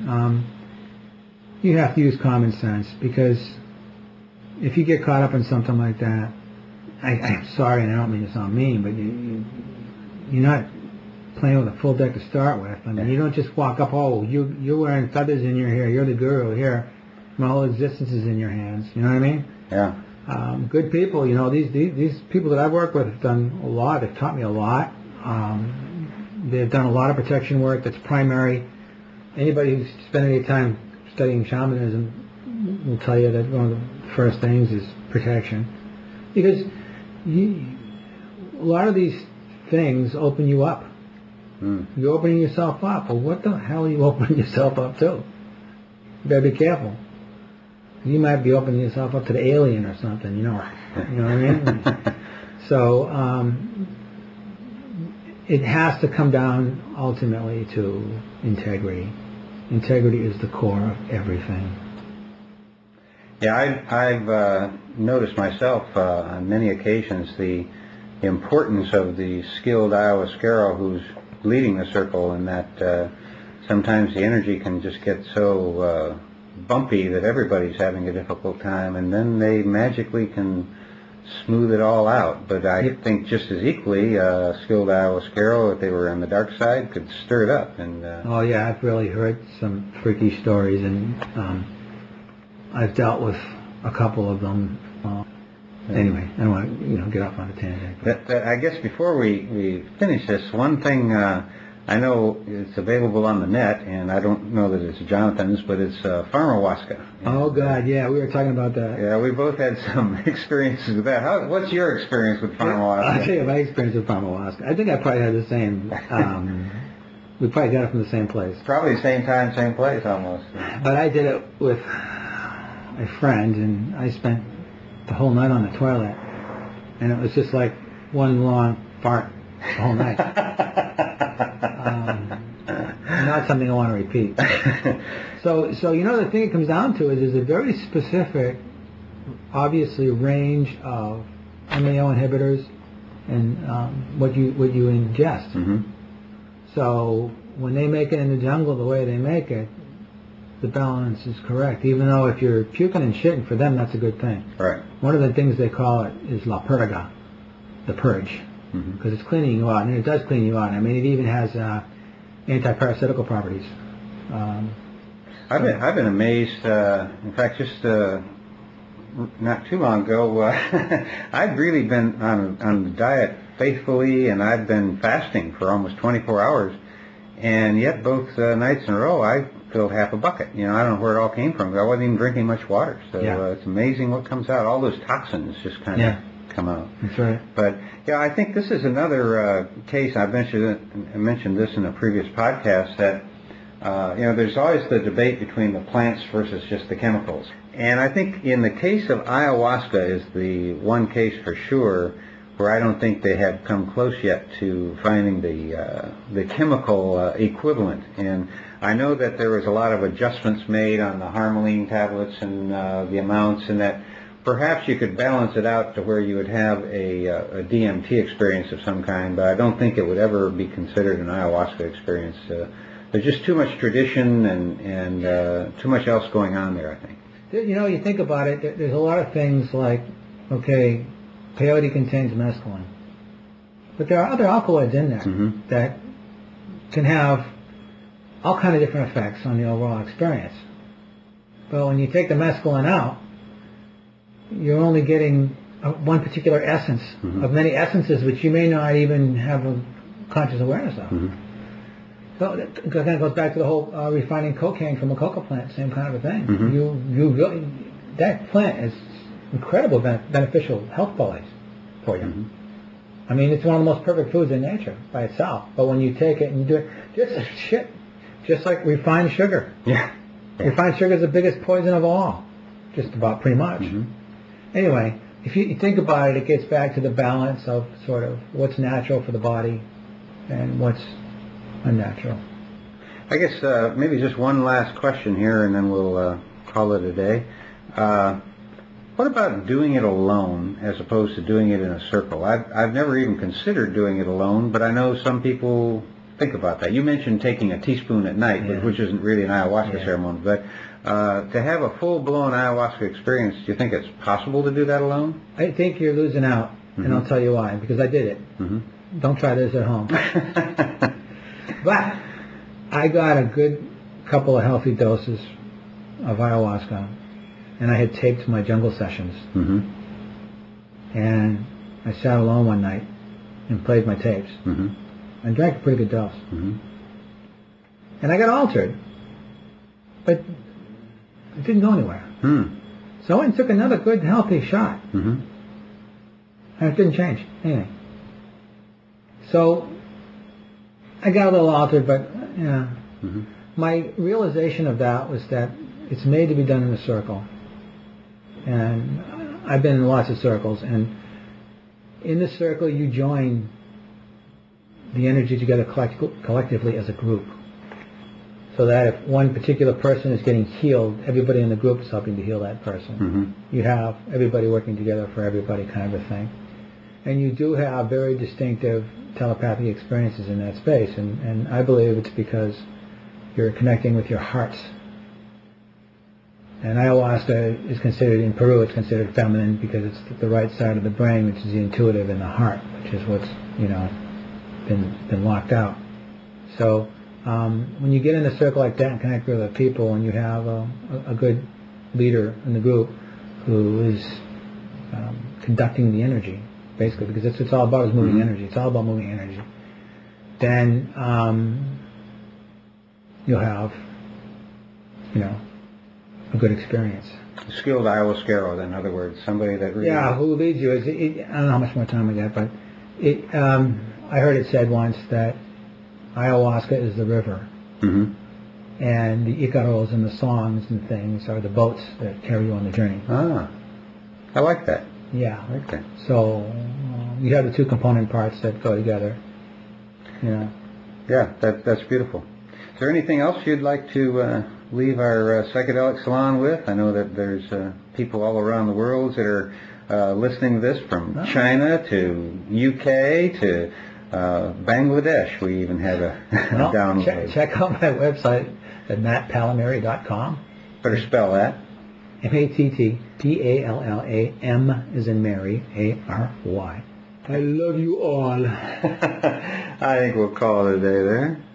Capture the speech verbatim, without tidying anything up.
Um, you have to use common sense, because if you get caught up in something like that, I, I'm sorry, and I don't mean to sound mean, but you, you, you're not playing with a full deck to start with. I mean, you don't just walk up, oh, you, you're wearing feathers in your hair, you're the guru here, my whole existence is in your hands. You know what I mean? Yeah. Um, good people, you know, these, these these people that I've worked with have done a lot. They've taught me a lot. Um, they've done a lot of protection work that's primary. Anybody who's spent any time studying shamanism will tell you that one of the first things is protection. Because you, a lot of these things open you up. Mm. You're opening yourself up. Well, what the hell are you opening yourself up to? You better be careful. You might be opening yourself up to the alien or something, you know. You know what I mean? So um, it has to come down ultimately to integrity. Integrity is the core of everything. Yeah, I, I've uh, noticed myself uh, on many occasions the importance of the skilled ayahuasquero who's leading the circle, and that uh, sometimes the energy can just get so uh, bumpy that everybody's having a difficult time, and then they magically can smooth it all out. But I Yep. think just as equally, uh, skilled ayahuasquero, if they were on the dark side, could stir it up. And uh, oh yeah, I've really heard some freaky stories, and um, I've dealt with a couple of them. Uh, anyway, I don't want to you know get off on a tangent. that, that, I guess before we, we finish this, one thing uh, I know it's available on the net, and I don't know that it's Jonathan's, but it's uh, Pharmahuasca. Oh God, yeah, we were talking about that. Yeah, we both had some experiences with that. How, what's your experience with Pharmahuasca? I'll tell you my experience with Pharmahuasca. I think I probably had the same. Um, we probably got it from the same place. Probably the same time, same place, almost. But I did it with a friend, and I spent the whole night on the toilet, and it was just like one long fart the whole night. um, not something I want to repeat. So, so you know, the thing it comes down to is there's a very specific, obviously, range of M A O inhibitors and um, what you what you ingest. Mm-hmm. So when they make it in the jungle the way they make it, the balance is correct. Even though if you're puking and shitting, for them that's a good thing. Right. One of the things they call it is la purga, the purge, because mm-hmm. it's cleaning you out, and it does clean you out. I mean, it even has uh, anti-parasitical properties. Um, I've been I've been amazed. Uh, in fact, just uh, not too long ago, uh, I've really been on on the diet faithfully, and I've been fasting for almost twenty-four hours, and yet both uh, nights in a row I filled half a bucket. You know, I don't know where it all came from. I wasn't even drinking much water, so yeah. uh, it's amazing what comes out. All those toxins just kind of yeah. come out. That's right. But yeah, I think this is another uh, case. I mentioned I mentioned this in a previous podcast that. Uh, you know, there's always the debate between the plants versus just the chemicals. And I think in the case of ayahuasca is the one case for sure where I don't think they have come close yet to finding the uh, the chemical uh, equivalent. And I know that there was a lot of adjustments made on the harmaline tablets and uh, the amounts, and that perhaps you could balance it out to where you would have a, a D M T experience of some kind, but I don't think it would ever be considered an ayahuasca experience. Uh, There's just too much tradition and, and uh, too much else going on there, I think. You know, you think about it, there's a lot of things like, okay, peyote contains mescaline. But there are other alkaloids in there mm-hmm. that can have all kind of different effects on the overall experience. But when you take the mescaline out, you're only getting a, one particular essence mm-hmm. of many essences which you may not even have a conscious awareness of. Mm-hmm. So that kind of goes back to the whole uh, refining cocaine from a coca plant, same kind of a thing. Mm-hmm. You, you really, that plant is incredible ben- beneficial health qualities for you. Mm-hmm. I mean, it's one of the most perfect foods in nature by itself. But when you take it and you do it, just shit, just like refined sugar. Yeah. yeah. Refined sugar is the biggest poison of all, just about pretty much. Mm-hmm. Anyway, if you, you think about it, it gets back to the balance of sort of what's natural for the body and what's unnatural. I guess uh, maybe just one last question here, and then we'll uh, call it a day. Uh, what about doing it alone as opposed to doing it in a circle? I've, I've never even considered doing it alone, but I know some people think about that. You mentioned taking a teaspoon at night, Yeah. which isn't really an ayahuasca Yeah. ceremony, but uh, to have a full-blown ayahuasca experience, do you think it's possible to do that alone? I think you're losing out, and Mhm. I'll tell you why. Because I did it. Mm-hmm. Don't try this at home. But I got a good couple of healthy doses of ayahuasca, and I had taped my jungle sessions. Mm-hmm. And I sat alone one night and played my tapes. Mm-hmm. I drank a pretty good dose. Mm-hmm. And I got altered. But it didn't go anywhere. Hmm. So I went and took another good, healthy shot. Mm-hmm. And it didn't change anything. So I got a little altered, but, yeah. Mm-hmm. My realization of that was that it's made to be done in a circle. And I've been in lots of circles, and in the circle you join the energy together collect- collectively as a group. So that if one particular person is getting healed, everybody in the group is helping to heal that person. Mm-hmm. You have everybody working together for everybody kind of a thing. And you do have very distinctive telepathic experiences in that space, and, and I believe it's because you're connecting with your hearts. And ayahuasca is considered, in Peru, it's considered feminine because it's the right side of the brain, which is the intuitive, and the heart, which is what's, you know, been been locked out. So um, when you get in a circle like that and connect with other people, and you have a, a, a good leader in the group who is um, conducting the energy, basically, because it's, it's all about is moving Mm-hmm. energy. It's all about moving energy. Then um, you'll have, you know, a good experience. A skilled ayahuasquero, then, in other words, somebody that really... Yeah, who leads you? Is it, it, I don't know how much more time we got, but it, um, I heard it said once that ayahuasca is the river, Mm-hmm. and the icaros and the songs and things are the boats that carry you on the journey. Ah, I like that. Yeah. I like that. So um, you have the two component parts that go together. You know. Yeah, that, that's beautiful. Is there anything else you'd like to uh, leave our uh, psychedelic salon with? I know that there's uh, people all around the world that are uh, listening to this, from Oh. China to U K to uh, Bangladesh. We even have a, Well, a download. check, check out my website at matt pallamary dot com. Better spell that. M A T T P A L L A M is in Mary, A R Y. I love you all. I think we'll call it a day there.